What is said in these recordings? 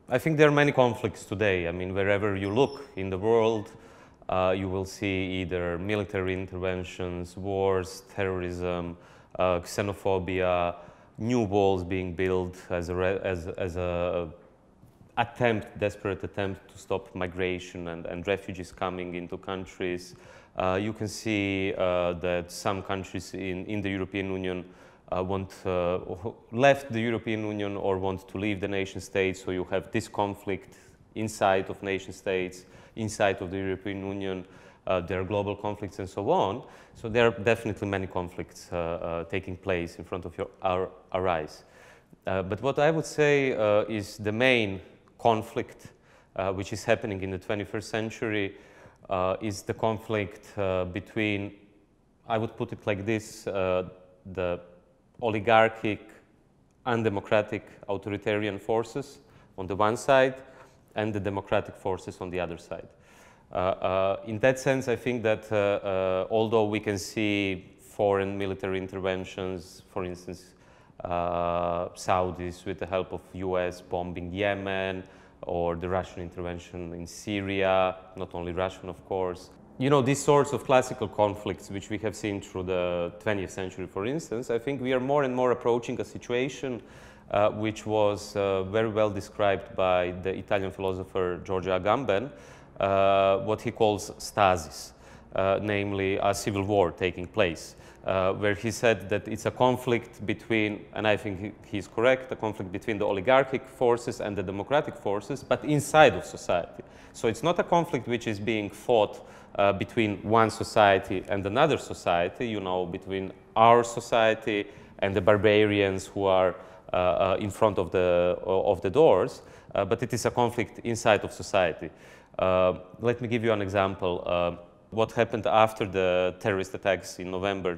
I think there are many conflicts today. I mean, wherever you look in the world, you will see either military interventions, wars, terrorism, xenophobia, new walls being built as a desperate attempt to stop migration and refugees coming into countries. You can see that some countries in the European Union left the European Union or want to leave the nation states, so you have this conflict inside of nation states, inside of the European Union. There are global conflicts and so on. So there are definitely many conflicts taking place in front of our eyes. But what I would say is the main conflict which is happening in the 21st century is the conflict between, I would put it like this, the oligarchic, undemocratic, authoritarian forces on the one side and the democratic forces on the other side. In that sense, I think that although we can see foreign military interventions, for instance, Saudis with the help of US bombing Yemen, or the Russian intervention in Syria, not only Russian, of course. You know, these sorts of classical conflicts which we have seen through the 20th century, for instance, I think we are more and more approaching a situation which was very well described by the Italian philosopher Giorgio Agamben, what he calls stasis, namely a civil war taking place, where he said that it's a conflict between, and I think he's correct, a conflict between the oligarchic forces and the democratic forces, but inside of society. So it's not a conflict which is being fought between one society and another society, you know, between our society and the barbarians who are in front of the doors, but it is a conflict inside of society. Let me give you an example. What happened after the terrorist attacks in November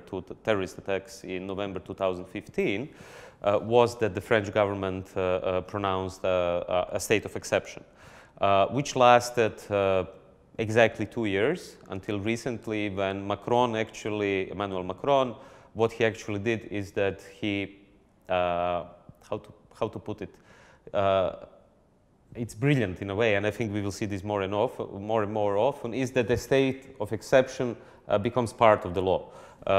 2015 was that the French government pronounced a state of exception, which lasted exactly 2 years until recently, when Emmanuel Macron, what he actually did is that he, how to put it, it's brilliant in a way, and I think we will see this more and more often, is that the state of exception becomes part of the law.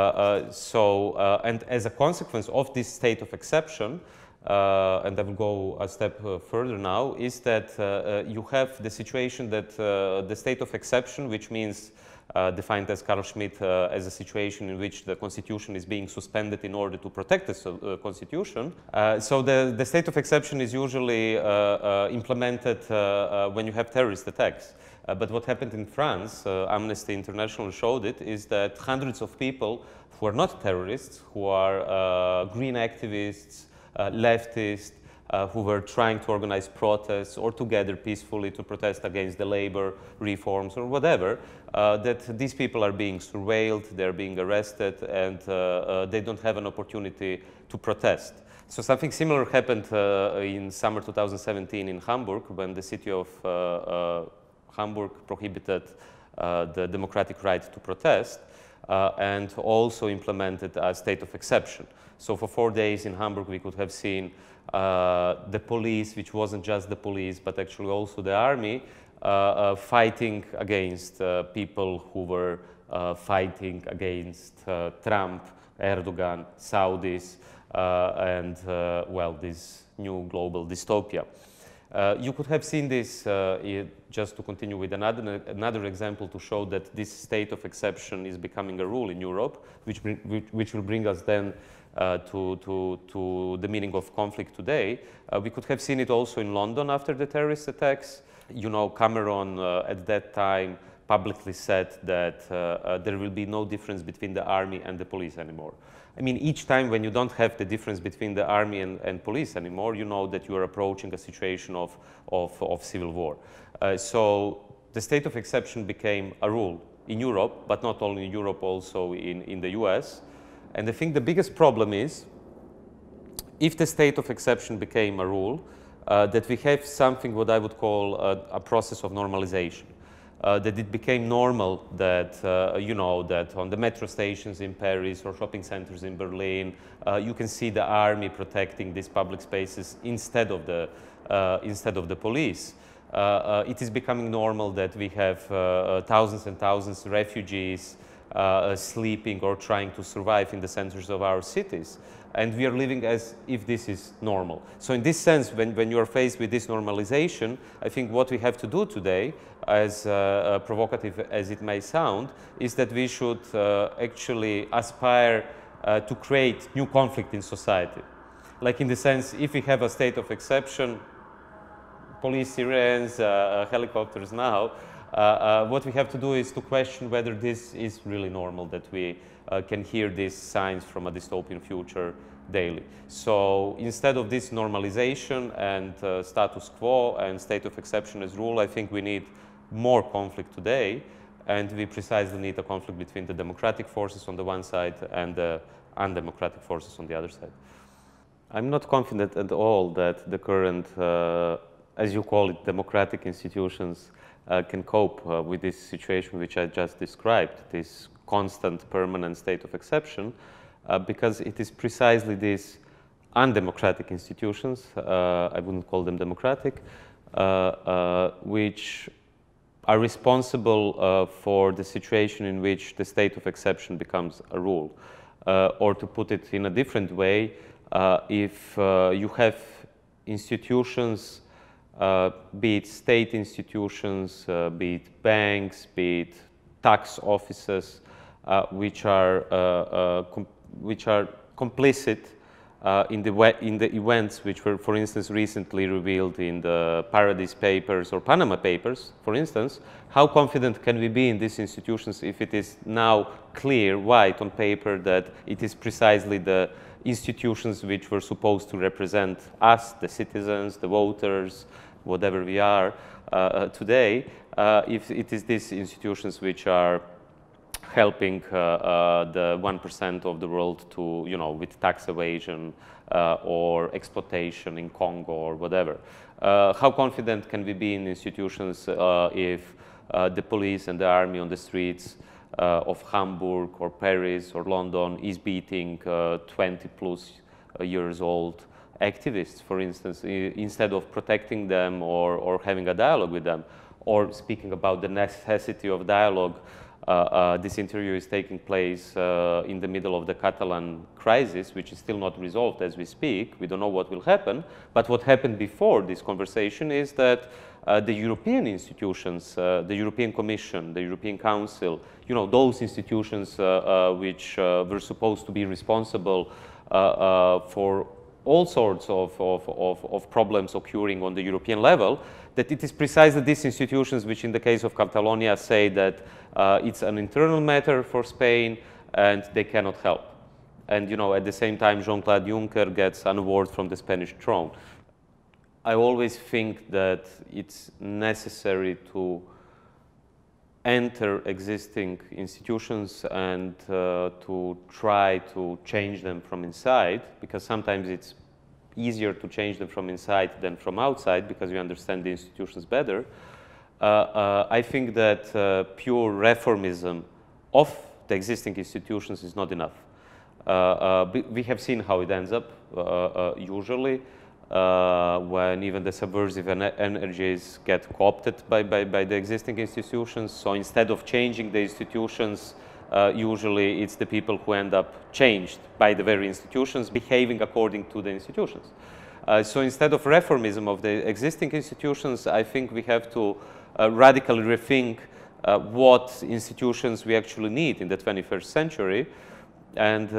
And as a consequence of this state of exception, and I will go a step further now, is that you have the situation that the state of exception, which means defined as Carl Schmitt as a situation in which the constitution is being suspended in order to protect the constitution. So the state of exception is usually implemented when you have terrorist attacks. But what happened in France, Amnesty International showed it, is that hundreds of people who are not terrorists, who are green activists, leftists, who were trying to organize protests or to gather peacefully to protest against the labor reforms or whatever, that these people are being surveilled, they're being arrested, and they don't have an opportunity to protest. So something similar happened in summer 2017 in Hamburg, when the city of Hamburg prohibited the democratic right to protest and also implemented a state of exception. So for 4 days in Hamburg, we could have seen the police, which wasn't just the police, but actually also the army, fighting against people who were fighting against Trump, Erdogan, Saudis, and, well, this new global dystopia. You could have seen this, just to continue with another example to show that this state of exception is becoming a rule in Europe, which will bring us then to the meaning of conflict today. We could have seen it also in London after the terrorist attacks. You know, Cameron at that time publicly said that there will be no difference between the army and the police anymore. I mean, each time when you don't have the difference between the army and police anymore, you know that you are approaching a situation of civil war. So the state of exception became a rule in Europe, but not only in Europe, also in the US. And I think the biggest problem is, if the state of exception became a rule, that we have something what I would call a process of normalization. that it became normal that, you know, that on the metro stations in Paris or shopping centers in Berlin, you can see the army protecting these public spaces instead of the police. It is becoming normal that we have thousands and thousands of refugees sleeping or trying to survive in the centers of our cities. And we are living as if this is normal. So in this sense, when you are faced with this normalization, I think what we have to do today, as provocative as it may sound, is that we should actually aspire to create new conflict in society. Like in the sense, if we have a state of exception, police sirens, helicopters now, what we have to do is to question whether this is really normal, that we can hear these signs from a dystopian future daily. So instead of this normalization and status quo and state of exception as rule, I think we need more conflict today, and we precisely need a conflict between the democratic forces on the one side and the undemocratic forces on the other side. I'm not confident at all that the current, as you call it, democratic institutions can cope with this situation which I just described, this constant, permanent state of exception, because it is precisely these undemocratic institutions, I wouldn't call them democratic, which are responsible for the situation in which the state of exception becomes a rule. Or to put it in a different way, if you have institutions, be it state institutions, be it banks, be it tax offices, which are complicit in the events which were, for instance, recently revealed in the Paradise Papers or Panama Papers, for instance, how confident can we be in these institutions if it is now clear, white on paper, that it is precisely the institutions which were supposed to represent us, the citizens, the voters, whatever we are today, if it is these institutions which are helping the 1% of the world to, you know, with tax evasion or exploitation in Congo or whatever. How confident can we be in institutions if the police and the army on the streets of Hamburg or Paris or London is beating 20 plus years old activists, for instance, instead of protecting them or having a dialogue with them, or speaking about the necessity of dialogue? This interview is taking place in the middle of the Catalan crisis, which is still not resolved as we speak. We don't know what will happen. But what happened before this conversation is that the European institutions, the European Commission, the European Council, you know, those institutions which were supposed to be responsible for all sorts of problems occurring on the European level, that it is precisely these institutions which in the case of Catalonia say that it's an internal matter for Spain and they cannot help. And, you know, at the same time, Jean-Claude Juncker gets an award from the Spanish throne. I always think that it's necessary to enter existing institutions and to try to change them from inside, because sometimes it's easier to change them from inside than from outside because you understand the institutions better. I think that pure reformism of the existing institutions is not enough. We have seen how it ends up usually when even the subversive energies get co-opted by the existing institutions. So instead of changing the institutions, usually it's the people who end up changed by the very institutions, behaving according to the institutions. So instead of reformism of the existing institutions, I think we have to radically rethink what institutions we actually need in the 21st century. And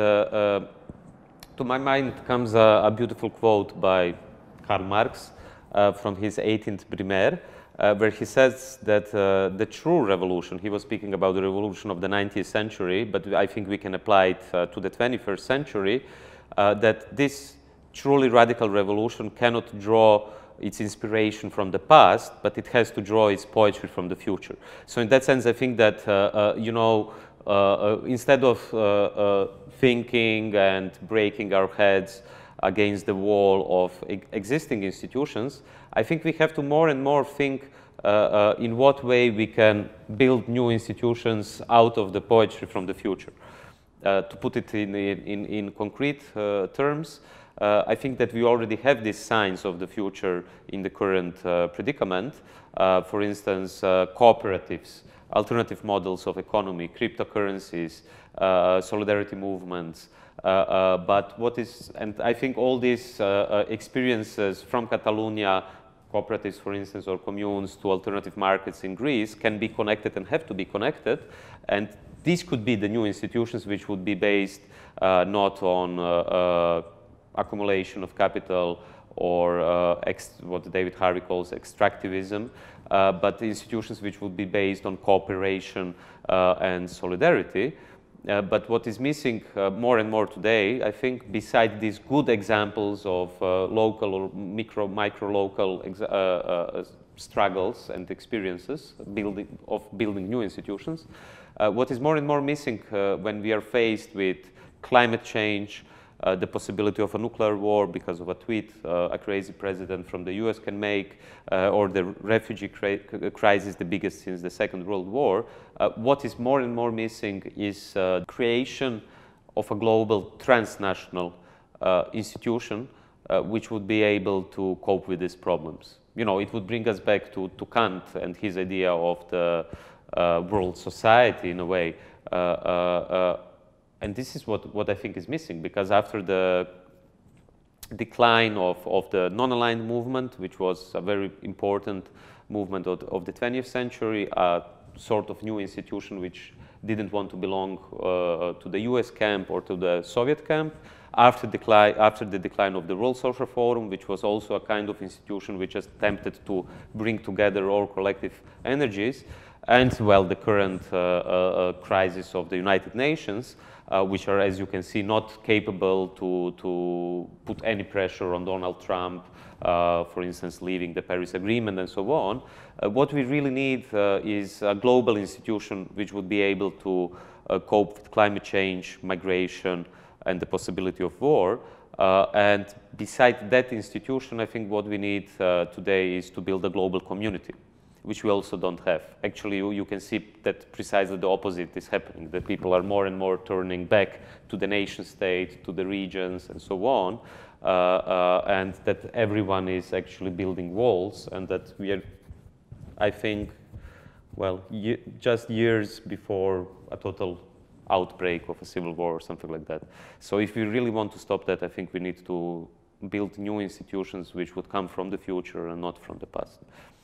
to my mind comes a beautiful quote by Karl Marx from his 18th Brumaire, where he says that the true revolution, he was speaking about the revolution of the 19th century, but I think we can apply it to the 21st century, that this truly radical revolution cannot draw its inspiration from the past, but it has to draw its poetry from the future. So in that sense, I think that, you know, instead of thinking and breaking our heads against the wall of existing institutions, I think we have to more and more think in what way we can build new institutions out of the poetry from the future. To put it in concrete terms, I think that we already have these signs of the future in the current predicament. For instance, cooperatives, alternative models of economy, cryptocurrencies, solidarity movements. But what is, and I think all these experiences from Catalonia, cooperatives, for instance, or communes, to alternative markets in Greece can be connected and have to be connected. And these could be the new institutions which would be based not on accumulation of capital or what David Harvey calls extractivism, but institutions which would be based on cooperation and solidarity. But what is missing more and more today, I think, beside these good examples of local or micro-local struggles and experiences of building new institutions, what is more and more missing when we are faced with climate change, the possibility of a nuclear war because of a tweet a crazy president from the US can make, or the refugee crisis, the biggest since the Second World War. What is more and more missing is creation of a global transnational institution which would be able to cope with these problems. You know, it would bring us back to Kant and his idea of the world society in a way. And this is what I think is missing, because after the decline of the non-aligned movement, which was a very important movement of the 20th century, a sort of new institution which didn't want to belong to the US camp or to the Soviet camp, after the decline of the World Social Forum, which was also a kind of institution which attempted to bring together all collective energies, and, well, the current crisis of the United Nations, which are, as you can see, not capable to put any pressure on Donald Trump, for instance, leaving the Paris Agreement and so on. What we really need is a global institution which would be able to cope with climate change, migration, and the possibility of war. And beside that institution, I think what we need today is to build a global community, which we also don't have. Actually, you can see that precisely the opposite is happening, that people are more and more turning back to the nation state, to the regions, and so on, and that everyone is actually building walls, and that we are, I think, well, just years before a total outbreak of a civil war or something like that. So if we really want to stop that, I think we need to build new institutions which would come from the future and not from the past.